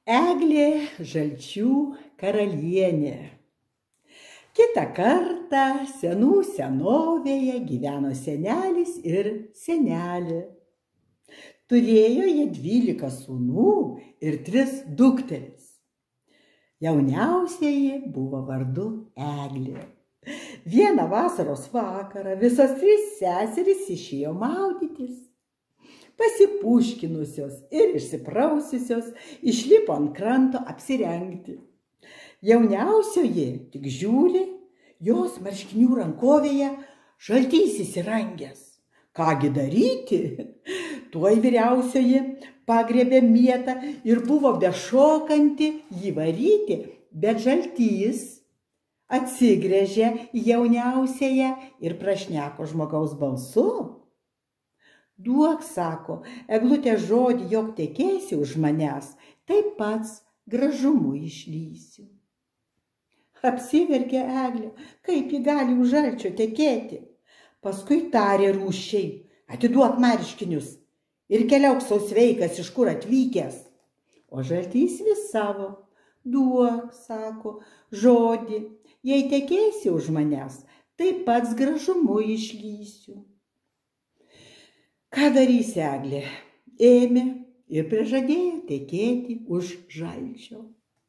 Eglė žalčių karalienė. Kitą kartą senų senovėje gyveno senelis ir senelė. Turėjo jie 12 sūnų ir 3 dukteris. Jauniausieji buvo vardu Eglė. Vieną vasaros vakarą visos 3 seserys išėjo maudytis. Pasipuškinusios ir išsiprausiusios išlipo ant kranto apsirengti. Jauniausioji tik žiūri, jos marškinių rankovėje žaltys įsirangęs. Kągi daryti? Tuoj vyriausioji pagriebė mietą ir buvo bešokanti jį varyti, bet žaltys atsigręžė į jauniausiąją ir prašneko žmogaus balsu. Duok, sako, Eglutė žodį, jog tekėsi už manęs, taip pats gražumu išlysiu. Apsiverkė Eglė, kaip ji gali už žalčio tekėti. Paskui tarė rūsčiai, atiduok marškinius ir keliauk sau sveikas, iš kur atvykęs. O žaltys vis savo, duok, sako, žodį, jei tekėsi už manęs, taip pats gražumu išlysiu. Ką darys Eglė? Ėmė ir prižadėjo tekėti už žalčio.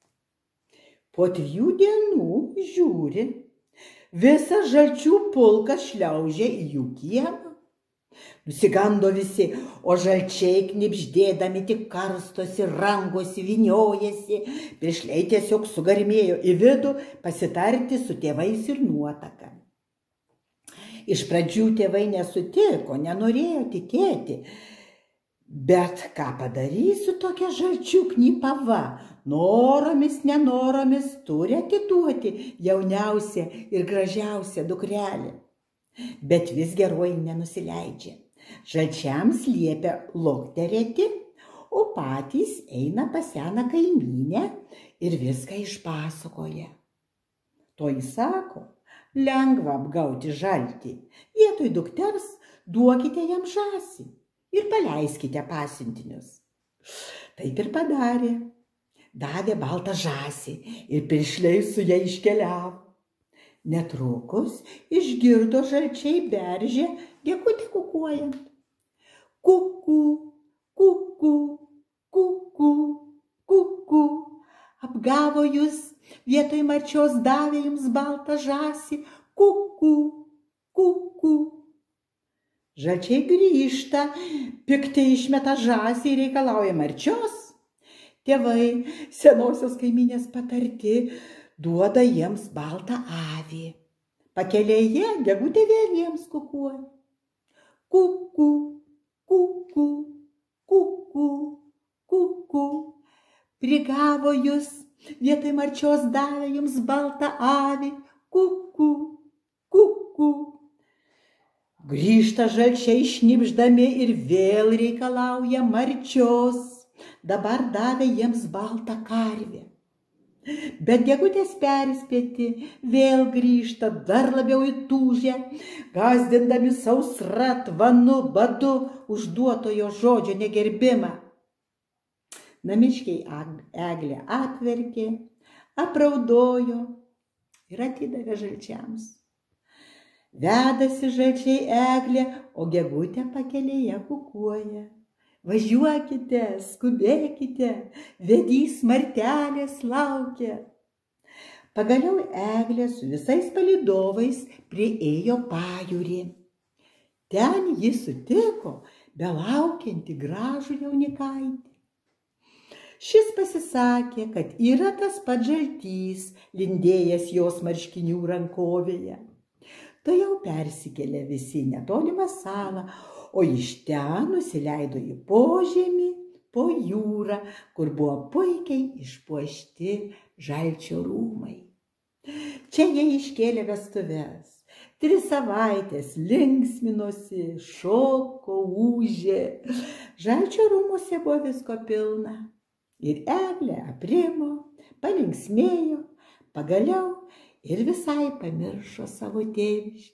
Po 3 dienų žiūri, visas žalčių pulkas šliaužė į jų kiemą. Nusigando visi, o žalčiai knibždėdami tik karstosi, rangosi, vyniojasi, piršliai tiesiog sugarmėjo į vidų pasitarti su tėvais ir nuotaka. Iš pradžių tėvai nesutiko, nenorėjo tikėti, bet ką padarysiu tokia žalčių knipava, noromis, nenoromis turi atiduoti jauniausią ir gražiausią dukrelę. Bet vis geroji nenusileidžia. Žalčiams liepia lokterėti, o patys eina pas seną kaimynę ir viską išpasakoja. Toji sako, lengva apgauti žaltį. Vietoj dukters duokite jam žąsį ir paleiskite pasiuntinius. Taip ir padarė. Davė baltą žąsį ir piršliai su ją iškeliavo. Netrukus išgirdo žalčiai beržę gegutę kukuojant. Kuku, kuku, kuku, kuku. Apgavo jūs, vietoj marčios davė jums baltą žąsį. Kuku, kuku. Žalčiai grįžta, piktai išmeta žąsį ir reikalauja marčios. Tėvai, senosios kaimynės patarti, duoda jiems baltą avį. Pakelėje gegutė vėl jiems kukuoja. Kuku, kuku, kuku, kuku. Prigavo jūs, vietoj marčios davė jums baltą avį. Kuku, kuku. Grįžta žalčiai šnibždami ir vėl reikalauja marčios. Dabar davė jiems baltą karvę. Bet gegutės perspėti vėl grįžta, dar labiau įtūžę, gąsdindami sausra, tvanu, badu, užduotojo žodžio negerbimą. Namiškiai Eglė apverkė, apraudojo ir atidavė žalčiams. Vedasi žalčiai Eglė, o gegutė pakelėje kukuoja. Važiuokite, skubėkite, vedys martelės laukia. Pagaliau Eglė su visais palydovais priėjo pajūrį. Ten ji sutiko belaukiantį gražų jaunikaitį. Šis pasisakė, kad yra tas pats žaltys, lindėjęs jos marškinių rankovėje. Tuojau persikėlė visi į netolimą salą, o iš ten nusileido į požemį, po jūrą, kur buvo puikiai išpuošti žalčio rūmai. Čia jie iškėlė vestuves. 3 savaitės linksminosi, šoko, ūžė. Žalčio rūmuose buvo visko pilna. Ir Eglė aprimo, palinksmėjo, pagaliau ir visai pamiršo savo tėviškę.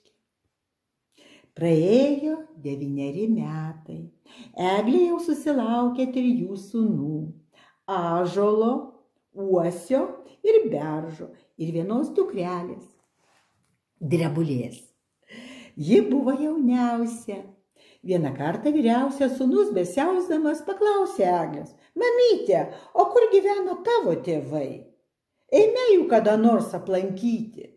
Praėjo 9 metai. Eglė jau susilaukė 3 sūnų. ąžuolo, uosio ir beržo ir vienos dukrelės, Drebulės. Ji buvo jauniausia. Vieną kartą vyriausias sūnus besiausdamas paklausė Eglės: mamytė, o kur gyveno tavo tėvai? Eime jų kada nors aplankyti.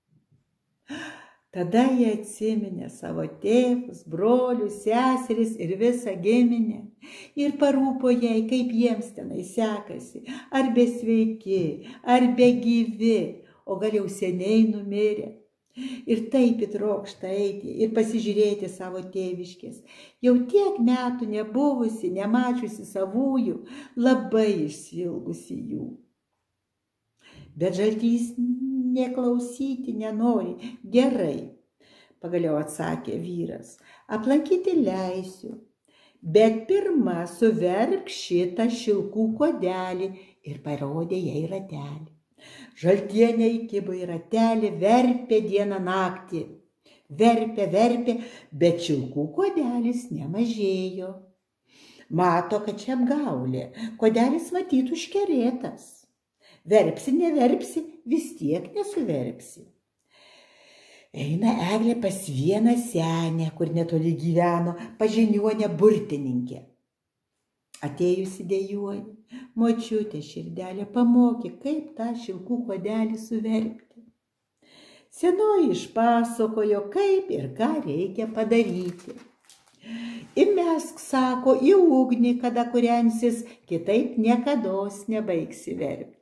Tada jie atsiminė savo tėvus, brolius, seseris ir visą giminę ir parūpo jai, kaip jiems tenai sekasi, ar besveiki, ar begyvi, o gal jau seniai numirę. Ir taip įtrokšta eiti ir pasižiūrėti savo tėviškės. Jau tiek metų nebuvusi, nemačiusi savųjų, labai išsiilgusi jų. Bet Žaltys neklausyti nenori. Gerai, pagaliau atsakė vyras, aplankyti leisiu, bet pirma suverk šitą šilkų kuodelį ir parodė jai ratelį. Žaltienė įkibo į ratelį, verpė dieną naktį. Verpė, bet šilkų kuodelis nemažėjo. Mato, kad čia apgaulė, kuodelis matyt užkerėtas. Verpsi, neverpsi, vis tiek nesuverpsi. Eina Eglė pas vieną senę, kur netoli gyveno, pažiniuonę burtininkę. Atėjusi dejuoja: močiutė širdelė, pamokyk, kaip tą šilkų kuodelį suverpti. Senoji išpasakojo, kaip ir ką reikia padaryti. Įmesk, sako, į ugnį, kada kūrensis, kitaip niekados nebaigsi verpti.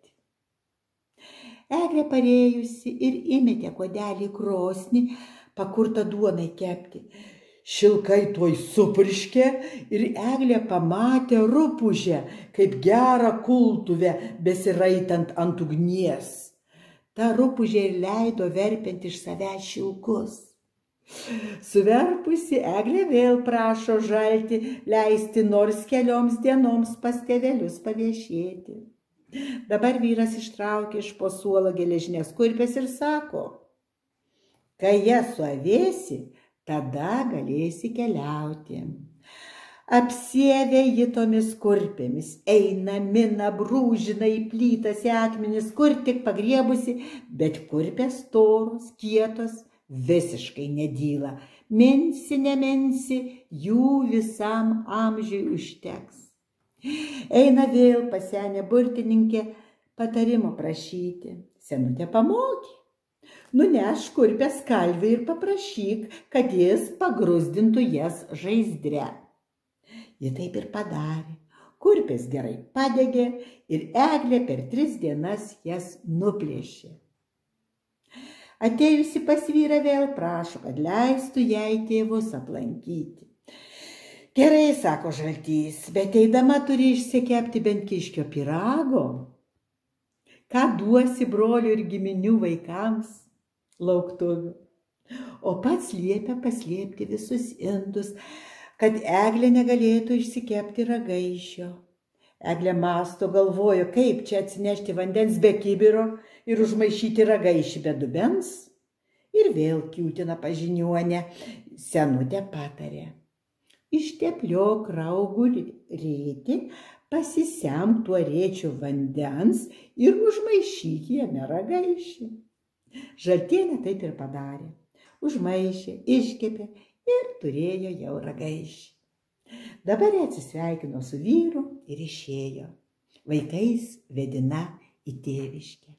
Eglė parėjusi ir įmetė kuodelį į krosnį, pakurtą duonai kepti. Šilkai tuoj supurškė ir Eglė pamatė rupūžę, kaip gerą kultuvę besiraitant ant ugnies. Ta rupūžė ir leido verpiant iš savęs šilkus. Suverpusi Eglė vėl prašo Žaltį leisti nors kelioms dienoms pas tėvelius paviešėti. Dabar vyras ištraukė iš po suolo geležinės kurpės ir sako: kai jas suavėsi, tada galėsi keliauti. Apsiavė ji tomis kurpėmis, eina, mina, brūžina į plytas, į akmenis, kur tik pagriebusi, bet kurpės storos, kietos, visiškai nedyla. Minsi, neminsi, jų visam amžiui užteks. Eina vėl pas senę burtininkę patarimo prašyti. Senutė pamokė: nuneš kurpės kalviui ir paprašyk, kad jis pagrūzdintų jas žaizdre. Ji taip ir padarė. Kurpės gerai padegė ir Eglė per 3 dienas jas nuplėšė. Atėjusi pas vyrą vėl prašo, kad leistų jai tėvus aplankyti. Gerai, sako Žaltys, bet eidama turi išsikepti bent kiškio pyrago. Ką duosi brolių ir giminių vaikams lauktuvių? O pats liepia paslėpti visus indus, kad Eglė negalėtų išsikepti ragaišio. Eglė mąsto, galvojo, kaip čia atsinešti vandens be kibiro ir užmaišyti ragaišį be dubens. Ir vėl kiūtina pažiniuonę. Senutė patarė: ištepliok raugų rėtį, pasisemk tuo rėčiu vandens ir užmaišyk jame ragaišį. Žaltienė taip ir padarė. Užmaišė, iškepė ir turėjo jau ragaišį. Dabar atsisveikino su vyru ir išėjo. Vaikais vedina į tėviškę.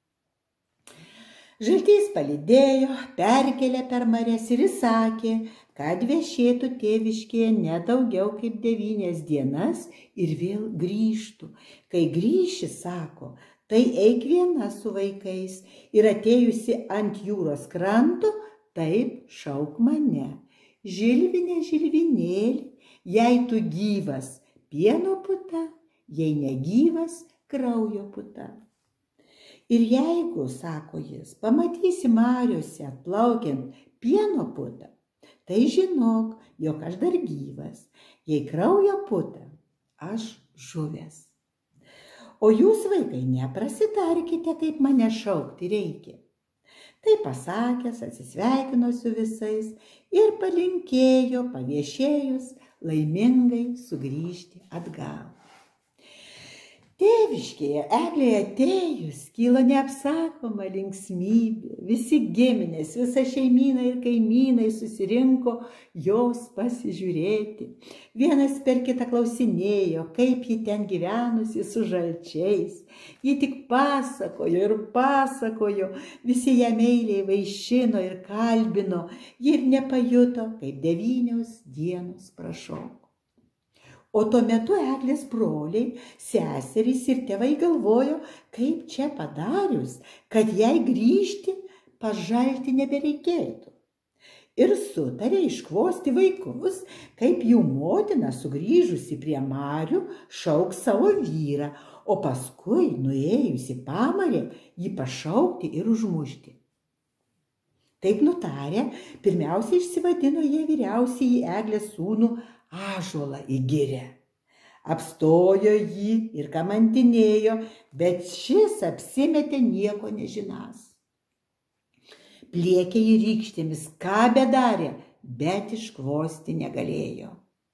Žaltys palydėjo, perkėlė per marias ir įsakė, kad viešėtų tėviškėje ne daugiau kaip 9 dienas ir vėl grįžtų. Kai grįši, sako, tai eik viena su vaikais ir atėjusi ant jūros kranto, taip šauk mane. Žilvinė, žilvinėlį, jei tu gyvas, pieno puta, jei negyvas, kraujo puta. Ir jeigu, sako jis, pamatysi mariose atplaukiant pieno putą, tai žinok, jog aš dar gyvas, jei kraujo puta, aš žuvęs. O jūs, vaikai, neprasitarkite, kaip mane šaukti reikia. Tai pasakęs, atsisveikino su visais ir palinkėjo paviešėjus laimingai sugrįžti atgal. Tėviškėje eglėje atėjus kyla neapsakoma linksmybė. Visi giminės, visa šeimyna ir kaimynai susirinko jos pasižiūrėti. Vienas per kitą klausinėjo, kaip ji ten gyvenusi su žalčiais. Ji tik pasakojo ir pasakojo, visi ją meiliai vaišino ir kalbino. Ji ir nepajuto, kaip 9 dienos prašoko. O tuo metu eglės broliai, seserys ir tėvai galvojo, kaip čia padarius, kad jai grįžti pas žaltį nebereikėtų. Ir sutarė iškvosti vaikus, kaip jų motina sugrįžusi prie marių šauks savo vyrą, o paskui, nuėjusi pamarę, jį pašaukti ir užmušti. Taip nutarę, pirmiausia išsivadino jie vyriausiąjį eglės sūnų Ąžuolą į girią. Apstojo jį ir kamantinėjo, bet šis apsimetė nieko nežinąs. Pliekė jį rykštėmis, ką bedarė, bet iškvosti negalėjo.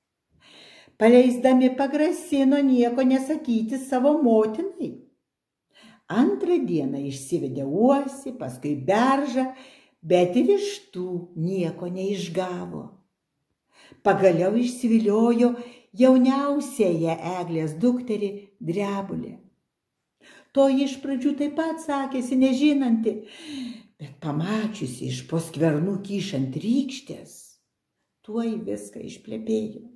Paleisdami pagrasino nieko nesakyti savo motinai. Antrą dieną išsivedė uosį, paskui beržą, bet ir iš tų nieko neišgavo. Pagaliau išsiviliojo jauniausiąją eglės dukterį Drebulę. Toji iš pradžių taip pat sakėsi nežinanti, bet pamačiusi iš po skvernų kyšant rykštės, tuoj viską išplepėjo.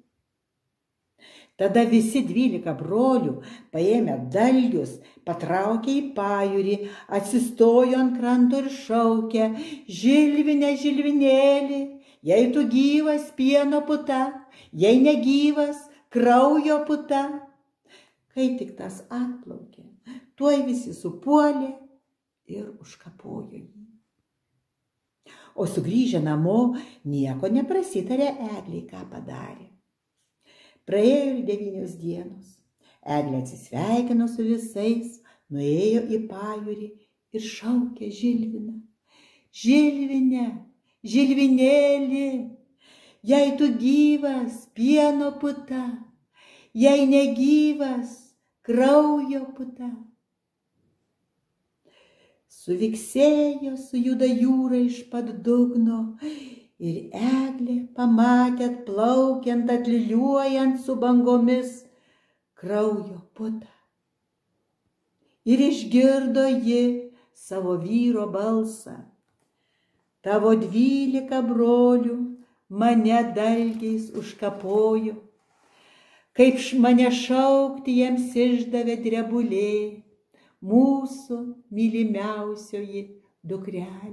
Tada visi 12 brolių, paėmę dalgius, patraukė į pajūrį, atsistojo ant kranto ir šaukė: Žilvine, žilvinėli, jei tu gyvas, pieno puta, jei negyvas, kraujo puta. Kai tik tas atplaukė, tuoj visi supuolė ir užkapojo jį. O sugrįžę namo, nieko neprasitarė eglei, ką padarė. Praėjo ir 9 dienos. Eglė atsisveikino su visais, nuėjo į pajūrį ir šaukė Žilviną: Žilvine, žilvinėli, jei tu gyvas, pieno puta, jei negyvas, kraujo puta. Suviksėjo, sujuda jūra iš pat dugno, ir eglė pamatė atplaukiant, atliliuojant su bangomis kraujo putą. Ir išgirdo ji savo vyro balsą: Tavo 12 brolių mane dalgiais užkapojo, kaip mane šaukti jiems išdavė Drebulė, mūsų mylimiausioji dukrelė.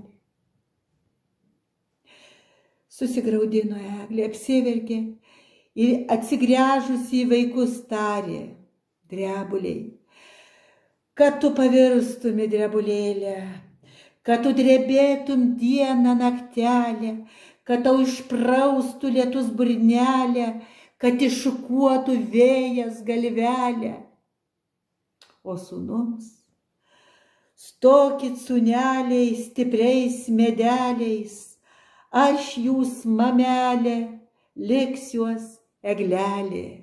Susigraudino eglė, apsiverkė ir atsigręžusi į vaikus tarė Drebulei: Kad tu pavirstumi, Drebulėlė, kad tu drebėtum dieną naktelę, kad tau išpraustų lietus burnelę, kad iššukuotų vėjas galvelę. O sūnums: Stokit, sūneliai, stipriais medeliais, aš jūs, mamelė, liksiuos eglelė.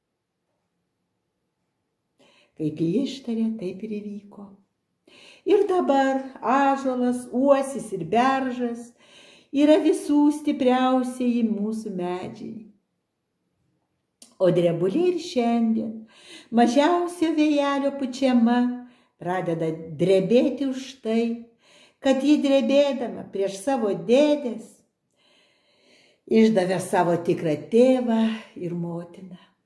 Kaip jį ištarė, taip ir įvyko. Ir dabar ąžuolas, uosis ir beržas yra visų stipriausieji mūsų medžiai. O Drebulė ir šiandien, mažiausio vėjelio pučiama, pradeda drebėti už tai, kad ji drebėdama prieš savo dėdes išdavė savo tikrą tėvą ir motiną.